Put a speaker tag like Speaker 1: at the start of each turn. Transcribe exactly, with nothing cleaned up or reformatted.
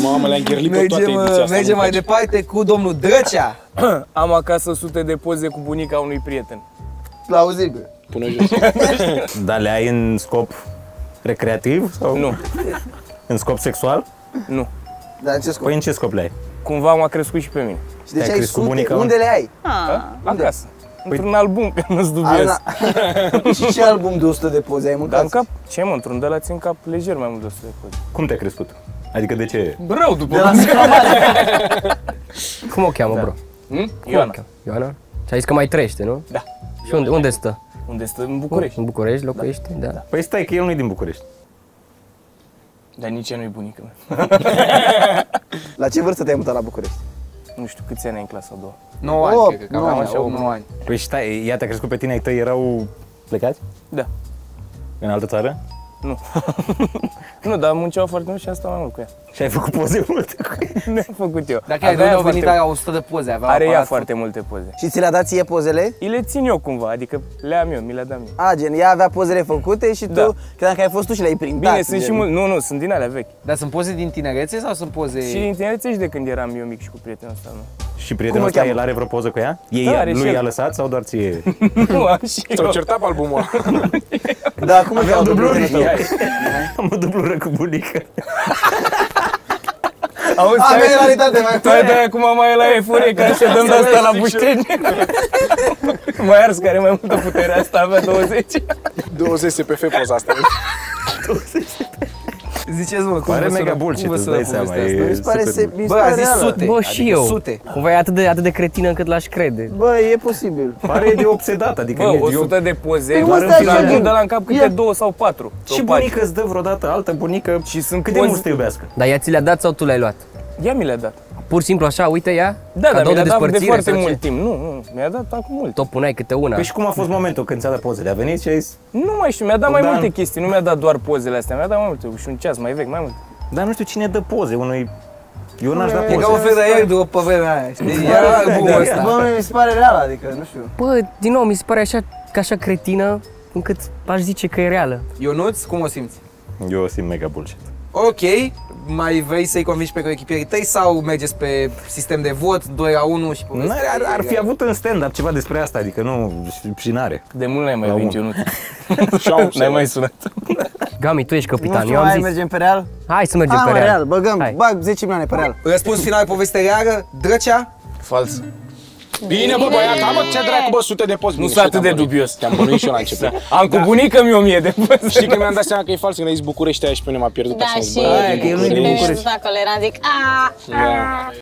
Speaker 1: Mamă, le-am ghirlit pe toate ediția asta.
Speaker 2: Mergem mai departe cu domnul Drăcea.
Speaker 3: Am acasă sute de poze cu bunica unui prieten.
Speaker 2: Plauzibil.
Speaker 1: Până jos.
Speaker 4: Dar le ai în scop recreativ? Sau
Speaker 3: Nu.
Speaker 4: În scop sexual?
Speaker 3: Nu.
Speaker 2: Dar în ce scop?
Speaker 4: Păi în ce scop le ai?
Speaker 3: Cumva m-a crescut și pe mine.
Speaker 2: Și de ce
Speaker 4: Te-ai
Speaker 2: ai
Speaker 4: crescut
Speaker 2: sute?
Speaker 4: bunica?
Speaker 2: Unde le ai?
Speaker 3: Acasă. Într-un album, că nu-s dubios.
Speaker 2: Și ce album de o sută de poze ai
Speaker 3: Dar în
Speaker 2: mâncat?
Speaker 3: cap, ce mă, într-un de la țin cap lejer mai mult de o sută de poze.
Speaker 4: Cum te-ai crescut? Adică de ce?
Speaker 3: Rău după
Speaker 5: Cum o cheamă, bro?
Speaker 3: Hm? Ioana.
Speaker 5: Ioana? Și ai zis că mai trăiește, nu?
Speaker 3: Da.
Speaker 5: Și unde, unde stă?
Speaker 3: Unde stă? În București.
Speaker 5: În București locuiește? Da. da.
Speaker 4: Păi stai că el nu-i din București.
Speaker 3: Dar nici ea nu-i bunica mea.
Speaker 2: La ce vârstă te-ai mutat la București?
Speaker 3: Nu știu câți ani ai în clasa a doua.
Speaker 2: nouă ani,
Speaker 5: opt,
Speaker 2: cred că,
Speaker 5: nouă
Speaker 2: cam
Speaker 5: ani,
Speaker 2: așa,
Speaker 5: opt,
Speaker 2: opt nouă ani.
Speaker 4: Păi stai, ea te-a crescut pe tine, ai tăi erau plecați?
Speaker 3: Da.
Speaker 4: În altă țară?
Speaker 3: Nu. Nu, dar munceau foarte mult și am stat mai mult cu ea.
Speaker 4: Și ai făcut poze multe cu ea?
Speaker 3: Nu am făcut eu.
Speaker 5: Dacă ai de
Speaker 3: Avea
Speaker 5: unde au
Speaker 3: foarte-
Speaker 5: venit aia o sută de poze, avea
Speaker 3: Are ea
Speaker 5: aparat.
Speaker 3: foarte multe poze.
Speaker 2: Și ți le-a dat ție pozele?
Speaker 3: Îi le țin eu cumva, adică le am eu, mi le-a dat mie.
Speaker 2: A, gen, ea avea pozele făcute și tu,
Speaker 3: Da.
Speaker 2: credeam că ai fost tu și le-ai printat.
Speaker 3: Bine, sunt
Speaker 2: gen.
Speaker 3: și mult, nu, nu, sunt din alea vechi.
Speaker 5: Dar sunt poze din tinerețe sau sunt poze...
Speaker 3: Și din tinerețe și de când eram eu mic și cu prietenul ăsta, nu?
Speaker 4: Și prietenul ăsta, el are vreo poză cu ea? Ei,
Speaker 3: Da, are și
Speaker 4: lui
Speaker 3: el.
Speaker 4: i-a lăsat sau doar ție?
Speaker 3: Nu, am și
Speaker 1: S-au
Speaker 3: eu.
Speaker 1: certat pe albumul ăla.
Speaker 2: Da, cum îl cheamă dublul tău?
Speaker 4: Am o dublură cu bunica.
Speaker 3: Auzi,
Speaker 2: A,
Speaker 3: stai,
Speaker 2: mea e realitate mai
Speaker 3: stai de acum mai e la eforie ca și dăm de asta la bușteni. Mai ars care mai multă putere, asta avea douăzeci.
Speaker 1: douăzeci S P F poza asta.
Speaker 5: Ziceți, mă, cum
Speaker 4: Pare
Speaker 5: vă
Speaker 4: mega
Speaker 5: sună-
Speaker 4: bullshit,
Speaker 5: cum vă
Speaker 4: îți
Speaker 5: sună
Speaker 4: dai seama.
Speaker 5: povestea asta?
Speaker 4: E
Speaker 2: Mi se pare,
Speaker 4: super-
Speaker 2: se, mi se
Speaker 5: Bă, a
Speaker 2: pare
Speaker 5: zis
Speaker 2: reală.
Speaker 5: sute.
Speaker 2: Bă,
Speaker 5: Bă,
Speaker 2: și
Speaker 5: și eu.
Speaker 2: Sute.
Speaker 5: Cumva e atât de, atât de cretină încât l-aș crede.
Speaker 2: Bă, e posibil.
Speaker 4: Pare de obsedat, adică
Speaker 3: Bă,
Speaker 4: nici
Speaker 3: o
Speaker 4: eu-
Speaker 3: sută de poze,
Speaker 2: Păi,
Speaker 3: doar în
Speaker 2: ăsta e
Speaker 3: final
Speaker 2: genial.
Speaker 3: de la în cap câte
Speaker 2: Ia.
Speaker 3: două sau patru.
Speaker 4: Și bunica îți dă vreodată altă bunică
Speaker 3: Și sunt
Speaker 4: cât de
Speaker 3: poze-
Speaker 4: mult să te iubească?
Speaker 5: Dar ea ți le-a dat sau tu le-ai luat?
Speaker 3: Ea mi le-a dat.
Speaker 5: Pur și simplu așa, uite ea?
Speaker 3: Da, dar
Speaker 5: cadou
Speaker 3: mi le-a dat de
Speaker 5: despărțire
Speaker 3: foarte
Speaker 5: sau ce?
Speaker 3: mult timp. Nu, nu, mi-a dat acum mult.
Speaker 5: Tot puneai câte una.
Speaker 4: Păi și cum a fost momentul când ți-a dat pozele? A venit și a zis,
Speaker 3: Nu mai știu, mi-a dat mai
Speaker 4: Bogdan.
Speaker 3: multe chestii, nu mi-a dat doar pozele astea, mi-a dat mai multe, și un ceas mai vechi, mai mult.
Speaker 4: dar nu știu cine dă poze unui... Eu n-aș da
Speaker 2: E
Speaker 5: E ca
Speaker 4: poze.
Speaker 5: un fel de airdrop pe vremea aia, știi? Era albumul ăsta.
Speaker 2: Bă, mi se pare reală, adică, nu știu.
Speaker 5: Bă, din nou, mi se pare așa, ca așa cretină, încât aș zice că e reală.
Speaker 2: Ionuț, cum o simți?
Speaker 4: Eu o simt mega bullshit.
Speaker 2: Ok, mai vrei să-i convingi pe coechipierii tăi sau mergeți pe sistem de vot, doi la unu și
Speaker 4: N-ar-
Speaker 2: povestea?
Speaker 4: Ar, ar fi avut în stand-up ceva despre asta, adică nu, și n-are.
Speaker 3: De mult n-ai mai
Speaker 4: La
Speaker 3: venit,
Speaker 4: un.
Speaker 3: Ionuț.
Speaker 1: Și-au
Speaker 3: N-ai mai sunat.
Speaker 5: Gami, tu ești
Speaker 2: Nu
Speaker 5: capitan,
Speaker 2: știu,
Speaker 5: eu am
Speaker 2: hai,
Speaker 5: zis.
Speaker 2: mergem pe real?
Speaker 5: Hai să mergem
Speaker 2: Ah,
Speaker 5: pe
Speaker 2: mă,
Speaker 5: real.
Speaker 2: real, băgăm,
Speaker 5: Hai.
Speaker 2: bag zece milioane pe real. Răspuns final, poveste reală, Drăcea?
Speaker 3: Fals.
Speaker 1: Bine, bă, băiat, am, bă, ce dracu, bă, sute de poze.
Speaker 3: Nu
Speaker 1: Bine,
Speaker 3: sunt
Speaker 1: și
Speaker 3: atât
Speaker 1: te-am
Speaker 3: de
Speaker 1: bănuit.
Speaker 3: dubios.
Speaker 1: Te-am bănuit și eu la început.
Speaker 3: Am cu bunica mi o mie de poze.
Speaker 1: Știi că mi-am dat seama că e fals când ai zis București aia și pe mine m-a pierdut
Speaker 6: Da,
Speaker 1: așa.
Speaker 6: și
Speaker 1: Bă,
Speaker 2: Aia, că el nu e din
Speaker 6: și
Speaker 2: București.
Speaker 6: pe acolo era, zic, a,
Speaker 1: Da.